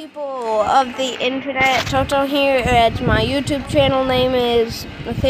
people of the internet? Toto here, and my YouTube channel name is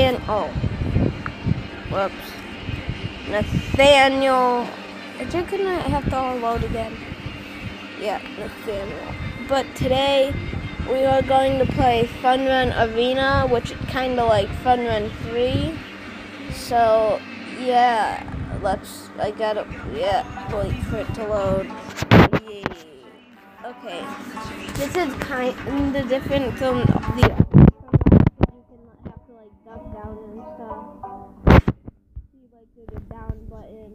Nathaniel. Is it gonna have to load again? Yeah, Nathaniel. But today we are going to play Fun Run Arena, which is kind of like Fun Run 3. So yeah, wait for it to load. Yay. Okay, this is kind of different from the other. You can have to like duck down and stuff. See, like there's a down button.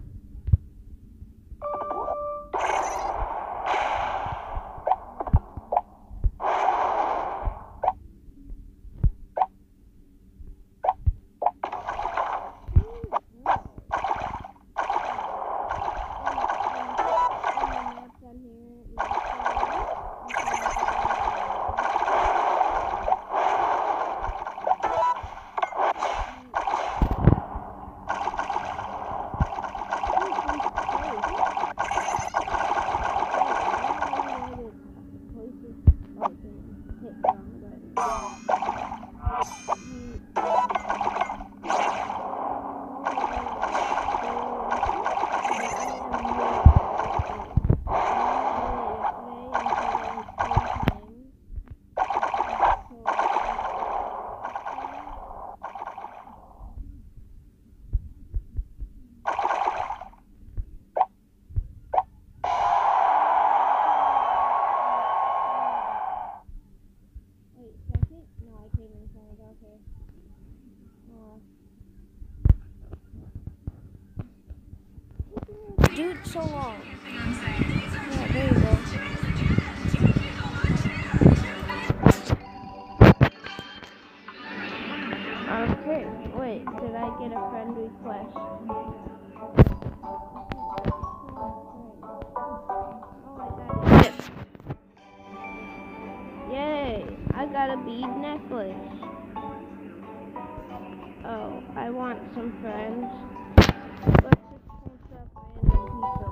Dude, so long. Yeah, there you go. Okay, wait, did I get a friend request? Oh, I got it. Yay, I got a bead necklace. Oh, I want some friends. Let's just post up random people.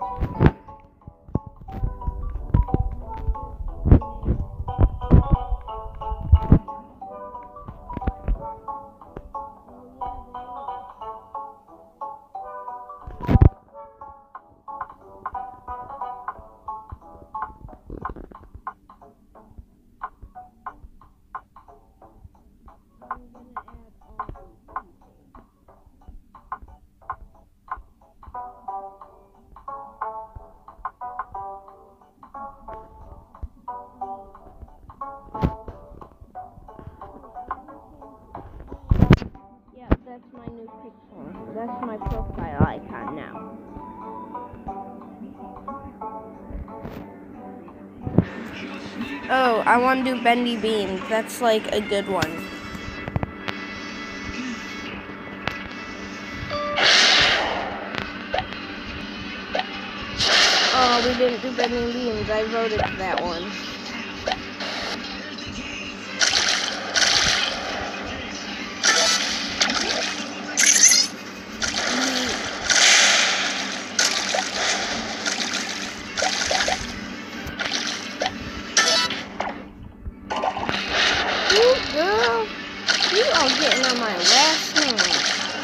That's my new picture. That's my profile icon now. Oh, I want to do bendy beans. That's like a good one. Oh, we didn't do bendy beans. I voted for that one. Girl, you are getting on my last nerve.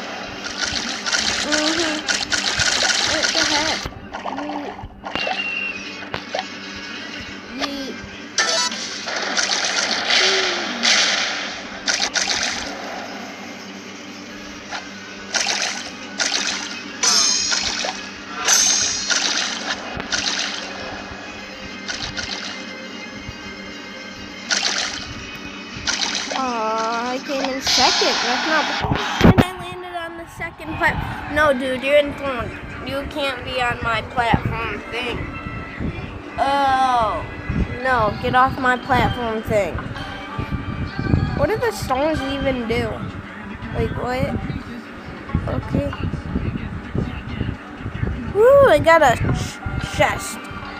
What the heck? I came in second. That's not. And I landed on the second platform. No, dude, you're in front. You can't be on my platform thing. Oh, no, get off my platform thing. What do the stones even do? Like, what? Okay. Woo, I got a chest.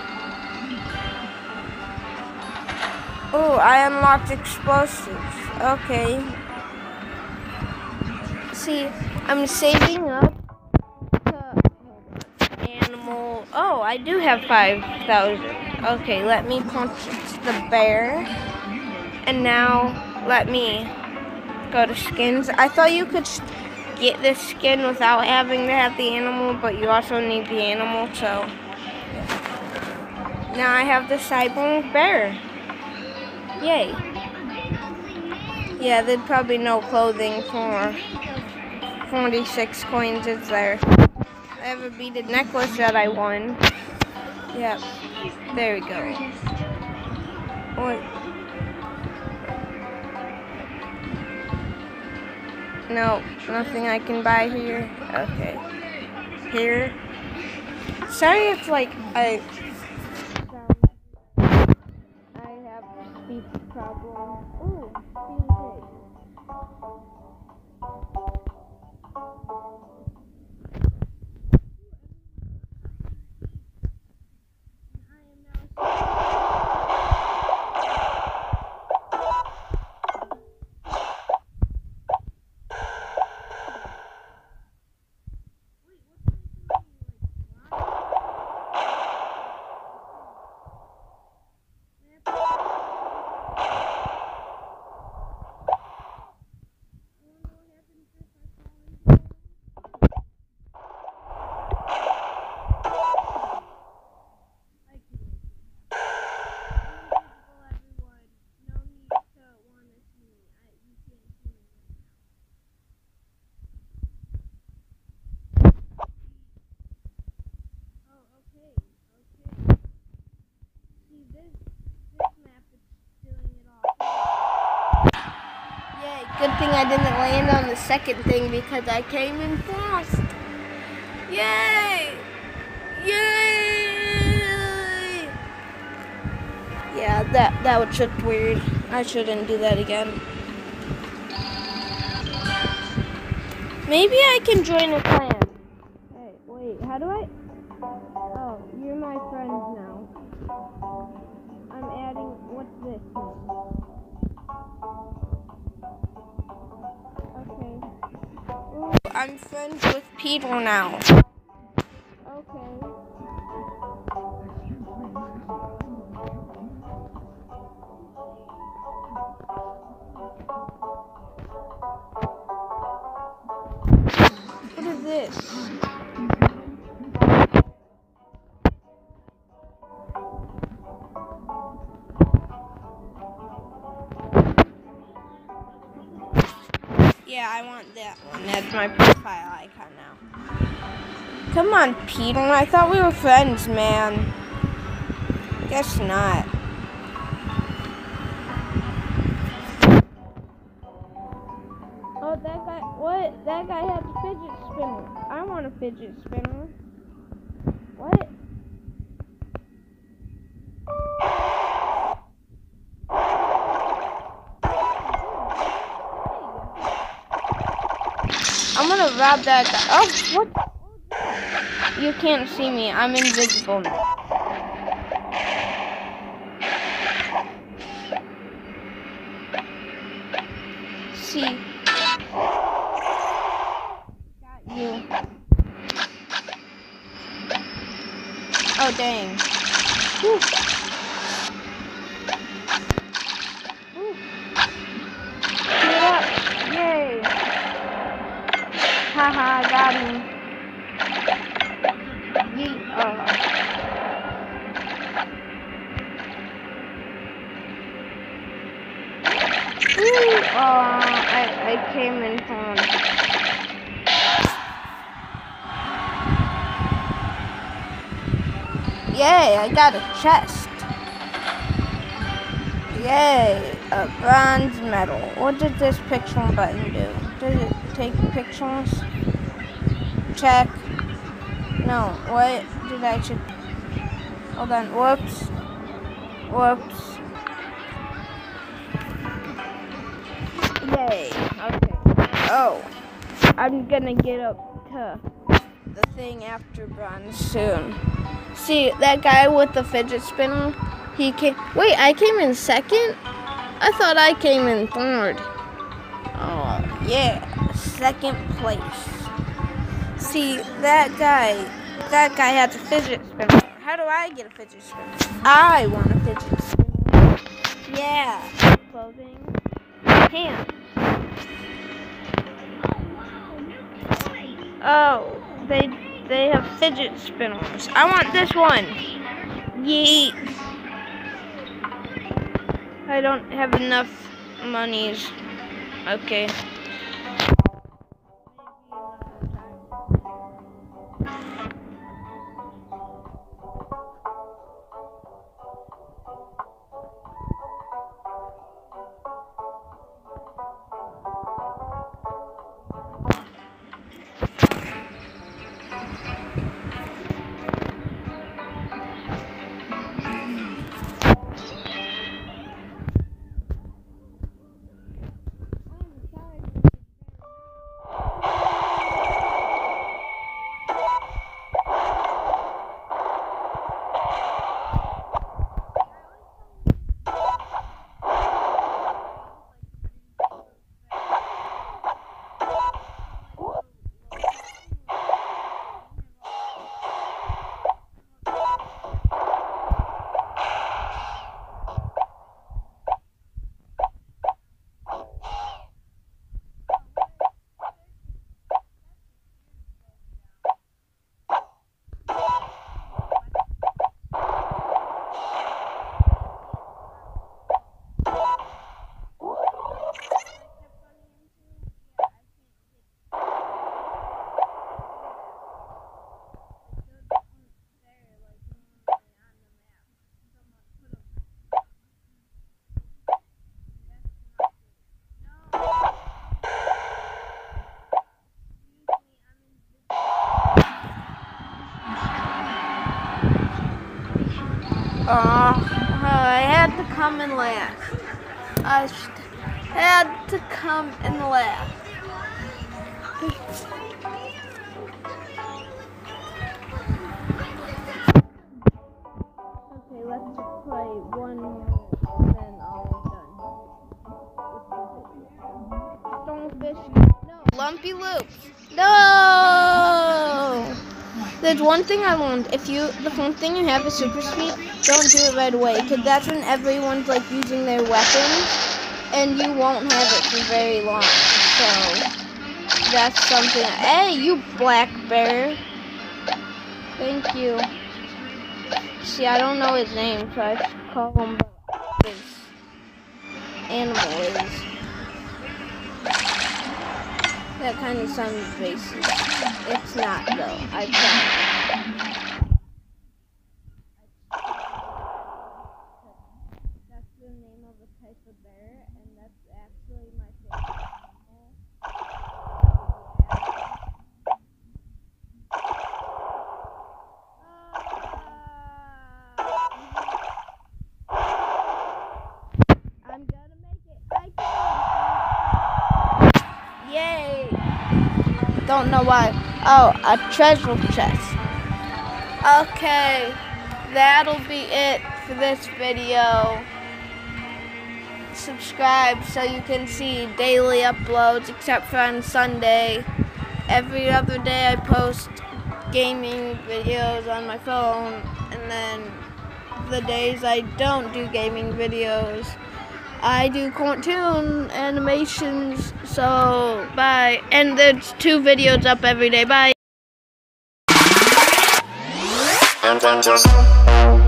Oh, I unlocked explosives. Okay. See, I'm saving up to animal. Oh, I do have 5,000. Okay, let me punch the bear. And now, let me go to skins. I thought you could get this skin without having to have the animal, but you also need the animal, so. Now I have the cyborg bear. Yay. Yeah, there'd probably no clothing for 46 coins is there. I have a beaded necklace that I won. Yep. There we go. What? No, nothing I can buy here. Okay. Here. Sorry if like I have speech problem. Ooh, good thing I didn't land on the second thing because I came in fast. Yay! Yay! Yeah, that would look weird. I shouldn't do that again. Maybe I can join a clan. Hey, wait, how do I? Oh, you're my friend now. I'm adding, what's this mean? I'm friends with Peter now. Okay. What is this? Yeah, I want that one. That's my profile icon now. Come on, Peter. I thought we were friends, man. Guess not. Oh, that guy. What? That guy had a fidget spinner. I want a fidget spinner. What? I'm gonna rob that guy. Oh, what? You can't see me. I'm invisible now. See. Got you. Oh, dang. Whew. Whew. Get up. Yay. Haha, I got him. Yeet. I came in from. Yay, I got a chest. Yay, a bronze medal. What did this picture button do? Does it take pictures? Check. No, what did I check? Hold on, whoops. Whoops. Yay, okay. Oh, I'm gonna get up to the thing after bronze soon. See, that guy with the fidget spinner, he came, wait, I came in second? I thought I came in third. Oh, yeah, second place. See, that guy had the fidget spinner. How How do I get a fidget spinner? I want a fidget spinner. Yeah. Clothing. Hands. Oh, they have fidget spinners. I want this one. Yeet. I don't have enough monies. Okay. I had to come and laugh. I had to come and laugh. Okay, let's just play one more, then I'll be done. Stonefish. No. Lumpy Loops. No! There's one thing I learned. The one thing you have is super speed, don't do it right away, because that's when everyone's like using their weapons, and you won't have it for very long. So that's something. Hey, you black bear. Thank you. See, I don't know his name, so I should call him what his animal is. That kind of sounds racist. It's not, though. I promise. That's the name of a type of bear, and that's actually my favorite animal. I'm gonna make it. I can. Yay! Don't know why. Oh, a treasure chest. Okay, that'll be it for this video. Subscribe so you can see daily uploads, except for on Sunday. Every other day I post gaming videos on my phone, and then the days I don't do gaming videos, I do cartoon animations. So bye, and there's 2 videos up every day. Bye.